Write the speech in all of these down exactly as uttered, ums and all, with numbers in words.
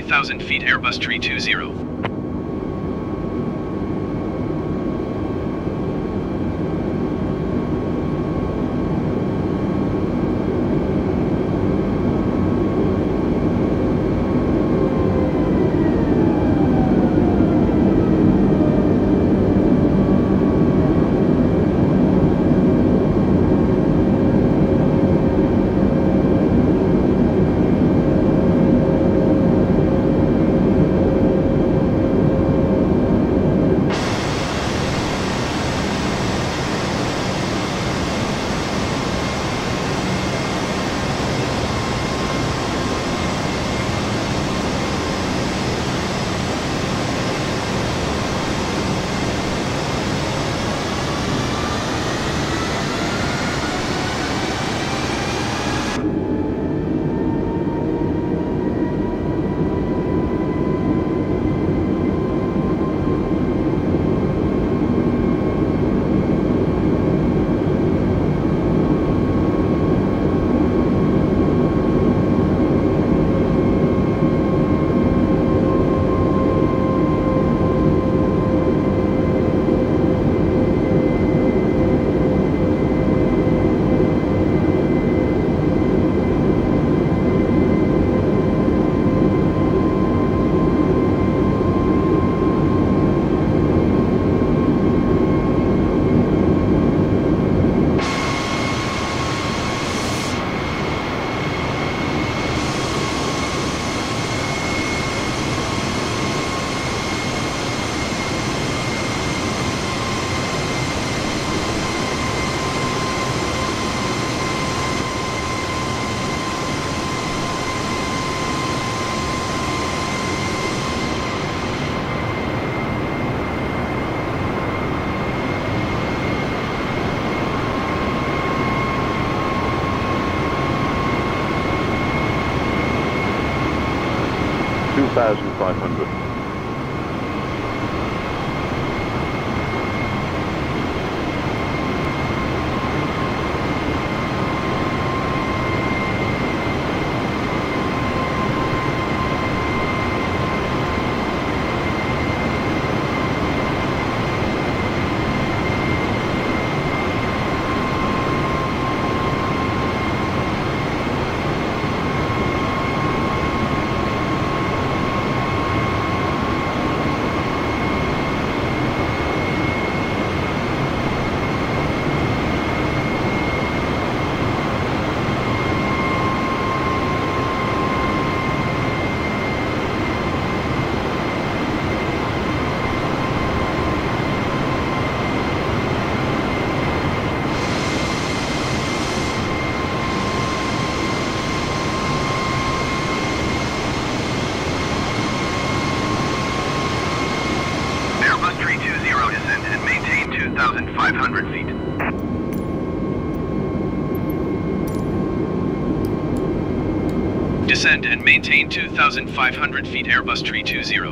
thousand feet, Airbus Tree two zero. two thousand five hundred. five hundred feet. Descend and maintain two thousand five hundred feet, Airbus Tree two zero.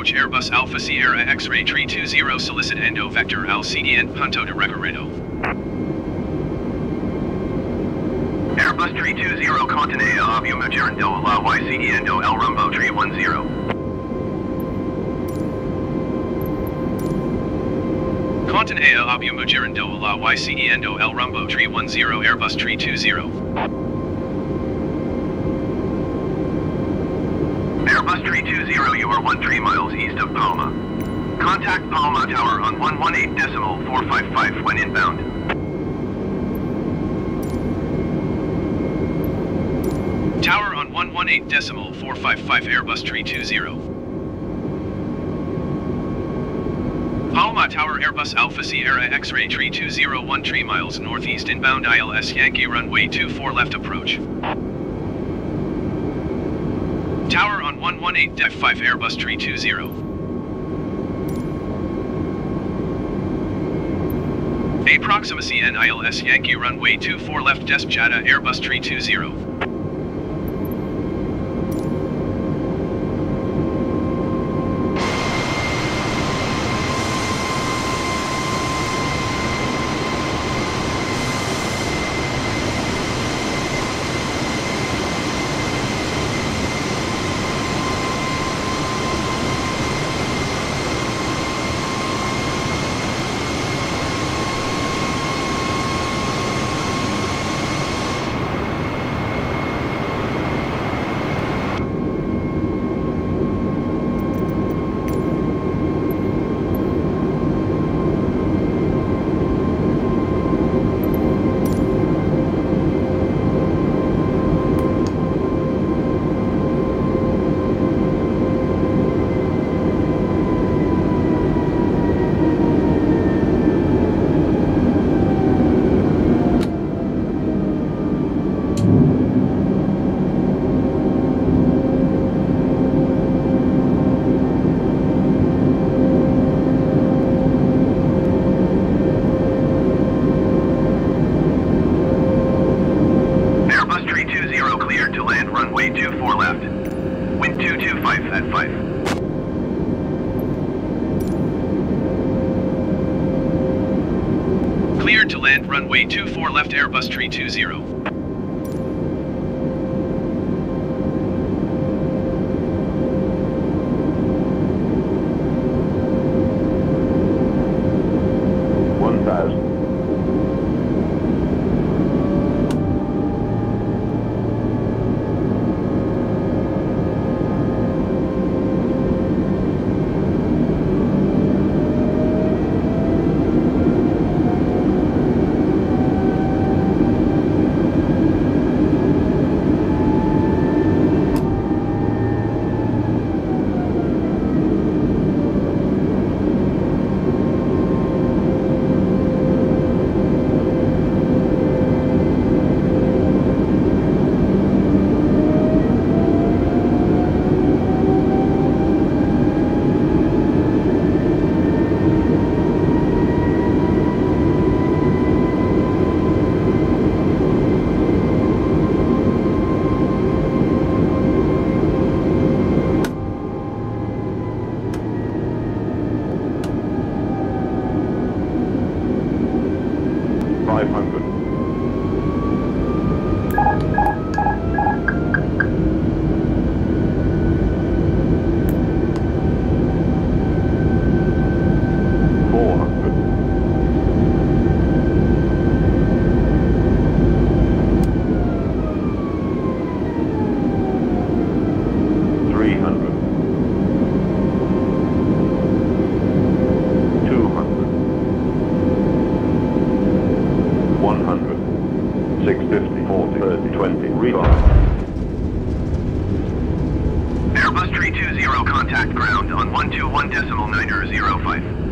approach Airbus Alpha Sierra X-ray Tree two zero solicit endo vector al C D N punto de recorrido. Airbus Tree two zero Continea Avium Gerando La Y C D Endo El Rumbo Tree one zero. Continea Avium Gerando La Y C D Endo El Rumbo Tree one zero Airbus Tree two zero. Airbus Tree two zero, you are one three miles east of Palma. Contact Palma Tower on one one eight decimal four five five when inbound. Tower on one one eight decimal four five five Airbus Tree two zero. Palma Tower Airbus Alpha Sierra X-ray Tree two zero one three miles northeast inbound I L S Yankee runway two four left approach. Tower on one one eight def five Airbus Tree two zero. A Proximacy N I L S Yankee runway two four left Despjata Airbus Tree two zero. Cleared to land runway two four left Airbus Tree two zero. one thousand. five hundred. four hundred. three hundred. two hundred. one hundred, six fifty, forty, thirty, twenty, retard. Airbus Tree two zero contact ground on one two one decimal nine zero five.